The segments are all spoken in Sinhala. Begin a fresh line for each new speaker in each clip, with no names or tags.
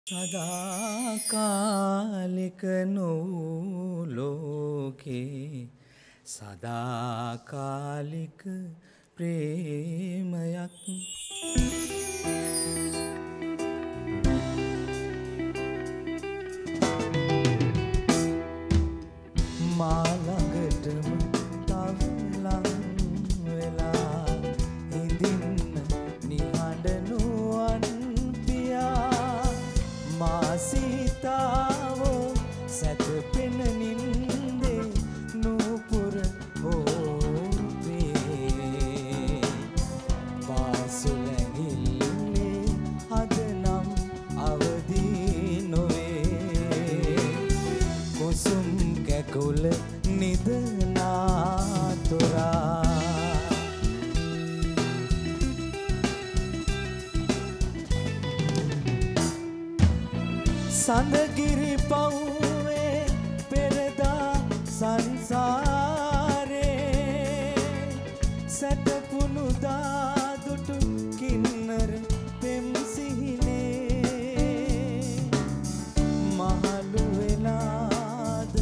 සදාකාලික නූලෝකේ සදාකාලික ප්‍රේමයක් මා ළඟටම තව ලං වෙලා ඉඳින්න නිහඬ නුවන් පියා මා සීතාවෝ සැතපෙන නින්දේ නූපුර ඕපේ පාසුලැඟිල්ලේ හදනම් අවදී නොවේ කුසුම් කැකුල නිදනාතුරා සඳගිරි පව්වේ පෙරදා සංසාරේ සැතපුුණු දාදුටු කින්නර පෙම්සිහිනේ මහලු වෙලාද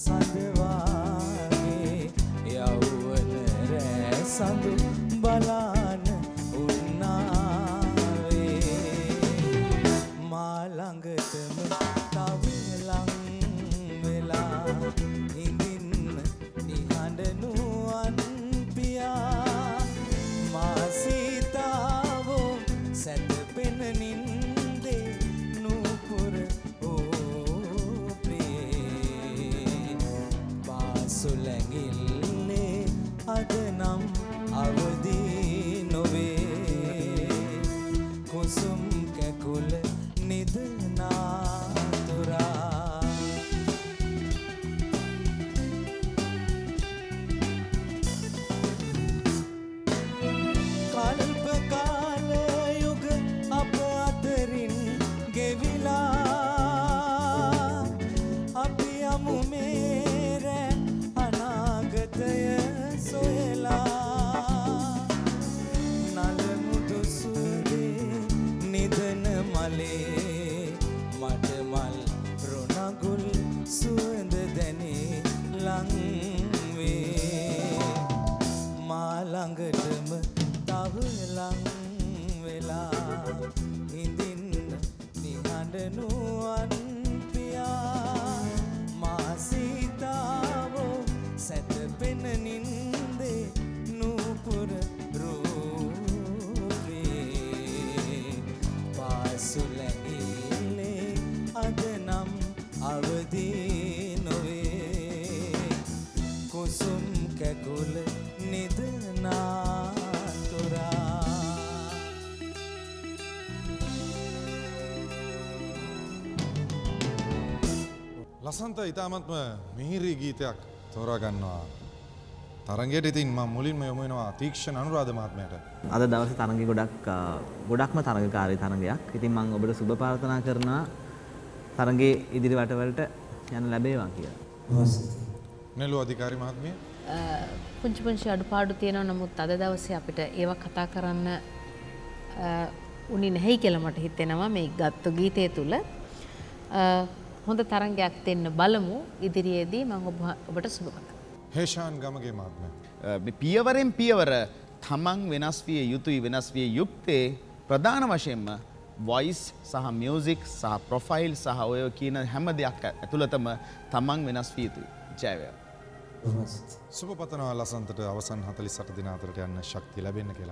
සඳවාගේ යව්වන රෑ සඳු බලාන උන්නාවේ මා ළඟටම තව ලං වෙලා ඉඳින්න නිහඬ නුවන් පියා මා සීතාවෝ සැතපෙන නින්දේ නූපුර ඕප්‍රියේ පාසුලැඟිල්ලේ අදනම් අවදී නොවේ කුසුම් කැකුල නිදනාතුරා කල්ප කාල යුග අප අතරින් ගෙවිලා අපි යමු මේ රැ අනාගතය සොයලා නලමුදු සුවඳේ නිදන මලේ මට මල් රොණගුල් සුවඳ දැනේ ලංවේ මා ළඟටම තව ලං වෙලා ඉඳින්න නිහඬ නුවන් පියා මා සීතාවෝ සැතපෙන නින්දේ නූපුර රූපේ පාසුලැඟිල්ලේ අදනම් අවදී නොවේ කුසුම් කැකුල නිදනාතුරා
ලසන්ත ඉතාමත්ම මිහිරි ගීතයක් තෝරා ගන්නවා තරංගයට. ඉතින් මම මුලින්ම යොමු වෙනවා තීක්ෂණ අනුරාධ මහත්මයාට.
අද දවසේ තරංගේ ගොඩක්ම තරඟකාරී තරඟයක්. ඉතින් මම ඔබට සුබ ප්‍රාර්ථනා කරනවා තරඟේ ඉදිරි වටවලට යන්න ලැබේවා කියලා.
නෙළු අධිකාරී මහත්මිය.
පුංචි අඩුපාඩු තියෙනවා. නමුත් අද දවසේ අපිට ඒවා කතා කරන්න උනේ නැහැ කියලා මට හිතෙනවා මේ ගත්තු ගීතය තුල. හොඳ තරංගයක් දෙන්න බලමු ඉදිරියේදී මම ඔබට සුබ පතනවා.
හේෂාන් ගමගේ මහත්මයා.
මේ පියවරෙන් පියවර තමන් වෙනස් විය යුතුයි වෙනස් විය යුත්තේ ප්‍රධාන වශයෙන්ම වොයිස් සහ මියුසික් සහ ප්‍රොෆයිල් සහ ඔය කියන හැම දෙයක් ඇතුළතම තමන් වෙනස් විය යුතුයි. ජය වේවා.
සුබ පතනවා ලසන්තට අවසන් 48 දින අතරට යන්න ශක්තිය ලැබෙන්න කියලා.